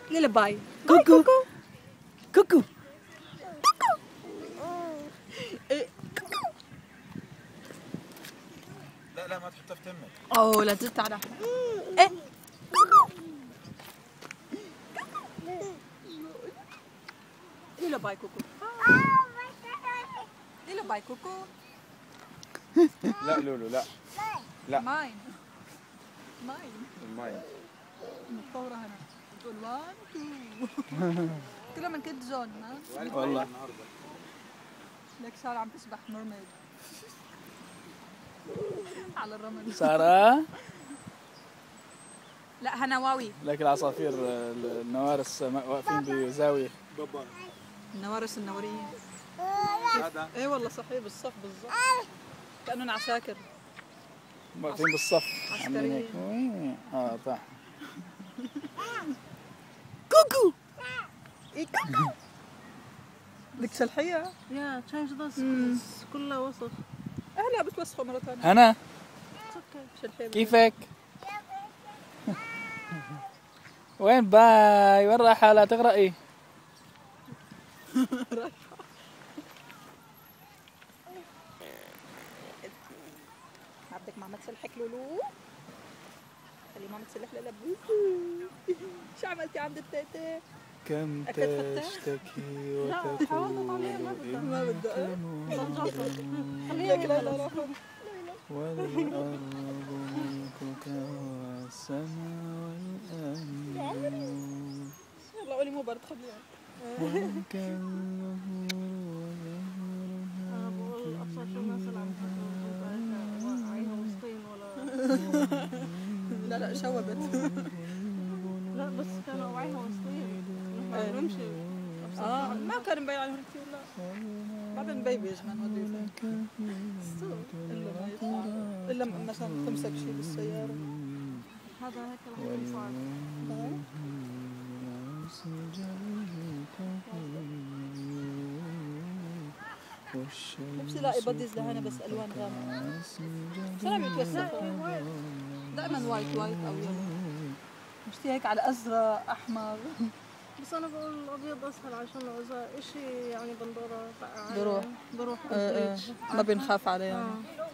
ليلباي. كوكو كوكو. لا لا ما تحطها في تمك. اوه لا تزت على ايه. ليلباي كوكو. ليلباي كوكو. لا لولو لا. لا ماين ماين الماي. متطورة هنا بتقول 1 2 كلها من كيد جون. والله لك سارة عم تسبح مرميد على الرمل. سارة لا هنواوي. لكن العصافير النوارس واقفين بزاوية. النوارس النورية. هذا ايه والله صحيح بالصف بالضبط كأنهم عساكر واقفين بالصف عاملين هيك. صح. كوكو. ايه كوكو. بدك تشلحيها؟ Yeah, change this. كلها وسخ. لا بتوسخوا مرة ثانية. هنا شلحيها. كيفك؟ وين باي؟ وين رايحة؟ لا تغرقي. بدك ماما تسلحك لولو؟ خلي ماما تسلح لبوكو. شو عملتي عند التيتي؟ كم أكلت فتاة؟ تشتكي لا حاولنا طالعين ما بدها. ما بدها. خليها لك لا لا لا. والأرض ملكك والسماء والأرض يلا قولي مو برد خليها. ولك أنا بقول أبصر شو الناس اللي عم تحكي عينها وسطين ولا. لا لا شوبت. لا بس كانوا وعيها وسطين. نحن بنمشي. ما كان مبين عليهم كثير لا. بعدين بيبي يجمع نوديه الا ما يطلع الا مثلا تمسك شيء بالسيارة. هذا هيك رح يكون صعب. نفسي لاقي بديز لهنا بس الوان غامقة. شو عم يتوسخوا؟ دائما وايت وايت او يلو. مشتي هيك على ازرق احمر. بس أنا بقول الأبيض أسهل عشان إذا إشي يعني بندورة بروح. بروح ما بنخاف عليه يعني.